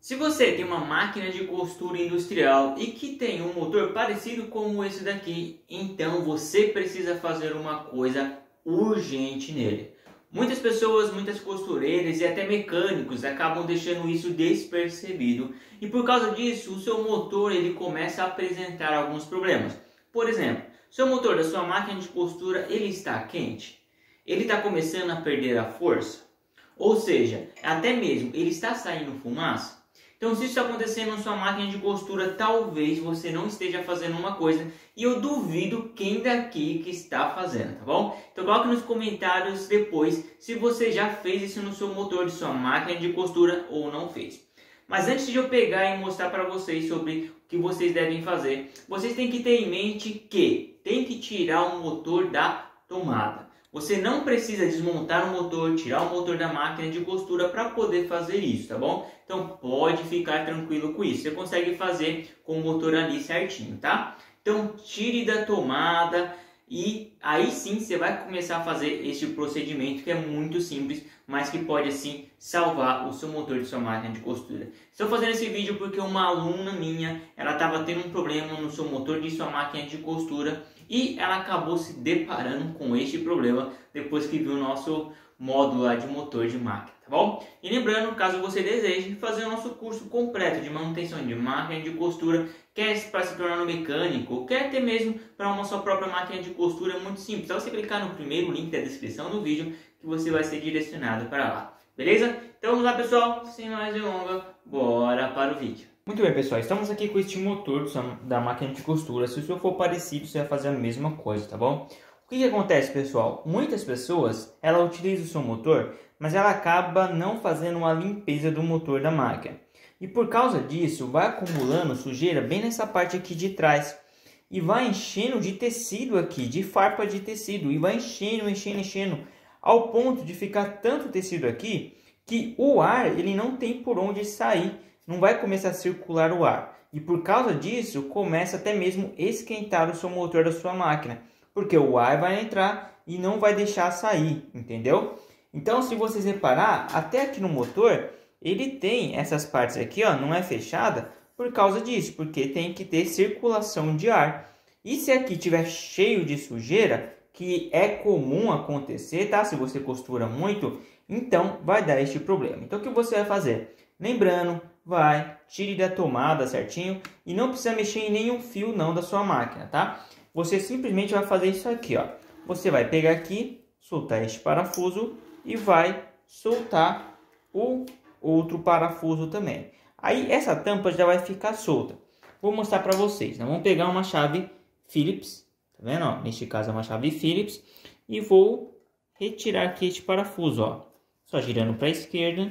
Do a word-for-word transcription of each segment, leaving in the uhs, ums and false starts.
Se você tem uma máquina de costura industrial e que tem um motor parecido com esse daqui, então você precisa fazer uma coisa urgente nele. Muitas pessoas, muitas costureiras e até mecânicos acabam deixando isso despercebido e por causa disso o seu motor ele começa a apresentar alguns problemas. Por exemplo, seu motor da sua máquina de costura ele está quente, ele está começando a perder a força, ou seja, até mesmo ele está saindo fumaça. Então, se isso está acontecendo na sua máquina de costura, talvez você não esteja fazendo uma coisa e eu duvido quem daqui que está fazendo, tá bom? Então, coloque nos comentários depois se você já fez isso no seu motor de sua máquina de costura ou não fez. Mas antes de eu pegar e mostrar para vocês sobre o que vocês devem fazer, vocês têm que ter em mente que tem que tirar o motor da tomada. Você não precisa desmontar o motor, tirar o motor da máquina de costura para poder fazer isso, tá bom? Então pode ficar tranquilo com isso. Você consegue fazer com o motor ali certinho, tá? Então tire da tomada e aí sim você vai começar a fazer este procedimento que é muito simples, mas que pode assim salvar o seu motor de sua máquina de costura. Estou fazendo esse vídeo porque uma aluna minha, ela estava tendo um problema no seu motor de sua máquina de costura e ela acabou se deparando com este problema depois que viu o nosso módulo lá de motor de máquina, tá bom? E lembrando, caso você deseje fazer o nosso curso completo de manutenção de máquina de costura, quer para se tornar um mecânico, quer até mesmo para uma sua própria máquina de costura, é muito simples. É só você clicar no primeiro link da descrição do vídeo que você vai ser direcionado para lá, beleza? Então vamos lá, pessoal, sem mais delongas, bora para o vídeo. Muito bem, pessoal, estamos aqui com este motor da máquina de costura. Se o seu for parecido, você vai fazer a mesma coisa, tá bom? O que, que acontece, pessoal? Muitas pessoas, ela utiliza o seu motor, mas ela acaba não fazendo uma limpeza do motor da máquina. E por causa disso, vai acumulando sujeira bem nessa parte aqui de trás. E vai enchendo de tecido aqui, de farpa de tecido. E vai enchendo, enchendo, enchendo, ao ponto de ficar tanto tecido aqui, que o ar, ele não tem por onde sair. Não vai começar a circular o ar. E por causa disso, começa até mesmo a esquentar o seu motor da sua máquina. Porque o ar vai entrar e não vai deixar sair, entendeu? Então, se vocês reparar, até aqui no motor, ele tem essas partes aqui, ó, não é fechada por causa disso. Porque tem que ter circulação de ar. E se aqui tiver cheio de sujeira, que é comum acontecer, tá? Se você costura muito, então vai dar este problema. Então, o que você vai fazer? Lembrando, vai, tire da tomada certinho e não precisa mexer em nenhum fio não da sua máquina, tá? Você simplesmente vai fazer isso aqui, ó. Você vai pegar aqui, soltar este parafuso e vai soltar o outro parafuso também. Aí essa tampa já vai ficar solta. Vou mostrar para vocês, né? Vamos pegar uma chave Phillips, tá vendo? Ó, neste caso é uma chave Phillips e vou retirar aqui este parafuso, ó. Só girando para a esquerda.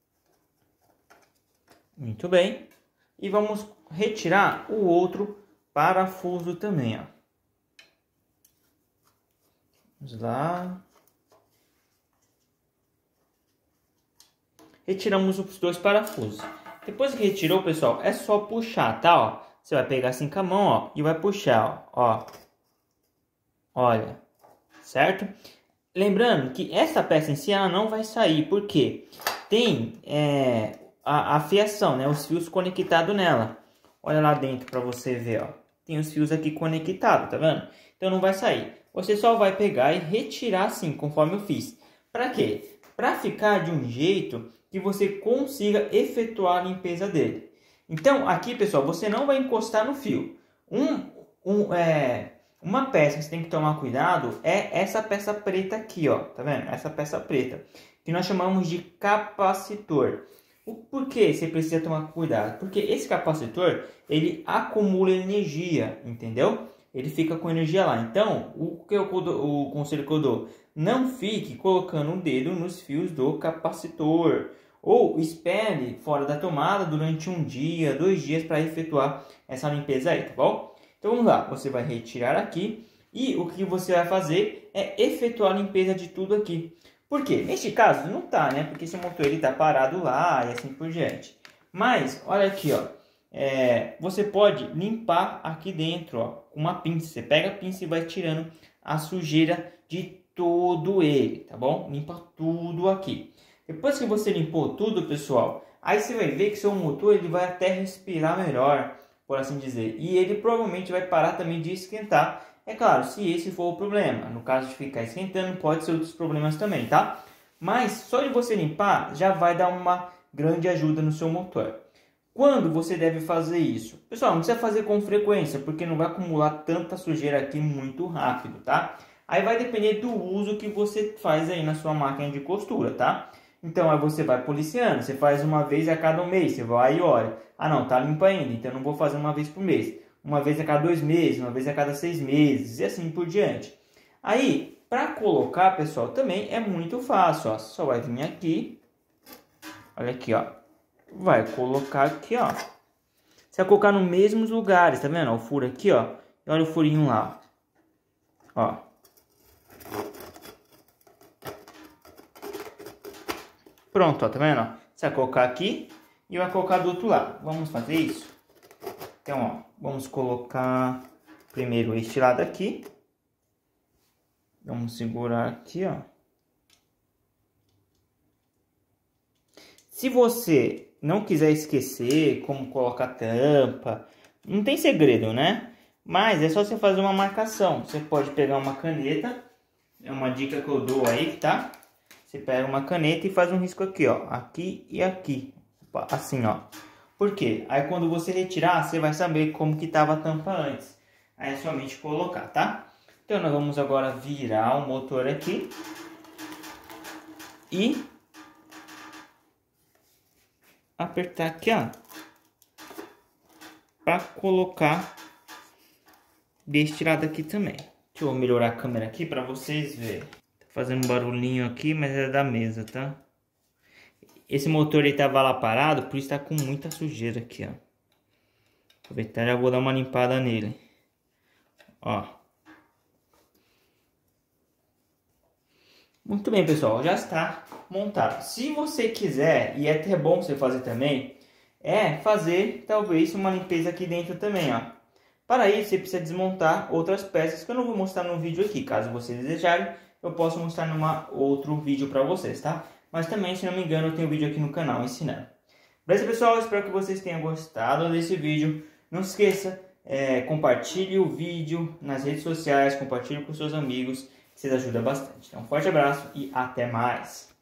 Muito bem. E vamos retirar o outro parafuso também, ó. Vamos lá. Retiramos os dois parafusos. Depois que retirou, pessoal, é só puxar, tá? Ó, você vai pegar assim com a mão, ó, e vai puxar, ó. Olha, certo? Lembrando que essa peça em si ela não vai sair, porque tem é, a, a fiação, né? Os fios conectados nela. Olha lá dentro para você ver, ó. Tem os fios aqui conectados, tá vendo? Então não vai sair. Você só vai pegar e retirar assim, conforme eu fiz. Para quê? Para ficar de um jeito que você consiga efetuar a limpeza dele. Então aqui, pessoal, você não vai encostar no fio. Um, um, é, uma peça que você tem que tomar cuidado é essa peça preta aqui, ó. Tá vendo? Essa peça preta, que nós chamamos de capacitor. O porquê você precisa tomar cuidado? Porque esse capacitor, ele acumula energia, entendeu? Ele fica com energia lá. Então, o, que eu, o conselho que eu dou, não fique colocando o dedo nos fios do capacitor. Ou espere fora da tomada durante um dia, dois dias para efetuar essa limpeza aí, tá bom? Então vamos lá, você vai retirar aqui e o que você vai fazer é efetuar a limpeza de tudo aqui. Por quê? Neste caso não tá, né? Porque esse motor ele tá parado lá e assim por diante. Mas, olha aqui, ó. É, você pode limpar aqui dentro, ó, com uma pinça. Você pega a pinça e vai tirando a sujeira de todo ele, tá bom? Limpa tudo aqui. Depois que você limpou tudo, pessoal, Aí você vai ver que seu motor ele vai até respirar melhor, por assim dizer. E ele provavelmente vai parar também de esquentar. É claro, se esse for o problema. No caso de ficar esquentando, pode ser outros problemas também, tá? Mas só de você limpar já vai dar uma grande ajuda no seu motor. Quando você deve fazer isso? Pessoal, não precisa fazer com frequência, porque não vai acumular tanta sujeira aqui muito rápido, tá? Aí vai depender do uso que você faz aí na sua máquina de costura, tá? Então aí você vai policiando, você faz uma vez a cada um mês, você vai e olha. Ah não, tá limpo ainda, então eu não vou fazer uma vez por mês. Uma vez a cada dois meses, uma vez a cada seis meses e assim por diante. Aí, para colocar, pessoal, também é muito fácil, ó. Só vai vir aqui, olha aqui, ó. Vai colocar aqui, ó. Você vai colocar nos mesmos lugares, tá vendo? Ó, o furo aqui, ó. E olha o furinho lá, ó. Pronto, ó, tá vendo? Ó? Você vai colocar aqui e vai colocar do outro lado. Vamos fazer isso? Então, ó, vamos colocar primeiro este lado aqui. Vamos segurar aqui, ó. Se você não quiser esquecer como colocar tampa, não tem segredo, né? Mas é só você fazer uma marcação. Você pode pegar uma caneta, é uma dica que eu dou aí, tá? Você pega uma caneta e faz um risco aqui, ó. Aqui e aqui. Assim, ó. Por quê? Aí quando você retirar, você vai saber como que tava a tampa antes. Aí é somente colocar, tá? Então nós vamos agora virar o motor aqui. E apertar aqui, ó. Pra colocar deste lado aqui também. Deixa eu melhorar a câmera aqui pra vocês verem. Fazendo um barulhinho aqui, mas é da mesa, tá? Esse motor ele tava lá parado, por isso tá com muita sujeira aqui, ó. Aproveitar, já vou dar uma limpada nele. Ó. Muito bem, pessoal, já está montado. Se você quiser, e é até bom você fazer também, é fazer talvez uma limpeza aqui dentro também, ó. Para isso, você precisa desmontar outras peças que eu não vou mostrar no vídeo aqui, caso vocês desejarem. Eu posso mostrar numa outro vídeo para vocês, tá? Mas também, se não me engano, eu tenho um vídeo aqui no canal ensinando. Beleza, pessoal? Espero que vocês tenham gostado desse vídeo. Não se esqueça, é, compartilhe o vídeo nas redes sociais, compartilhe com seus amigos, que vocês ajudam bastante. Então, um forte abraço e até mais!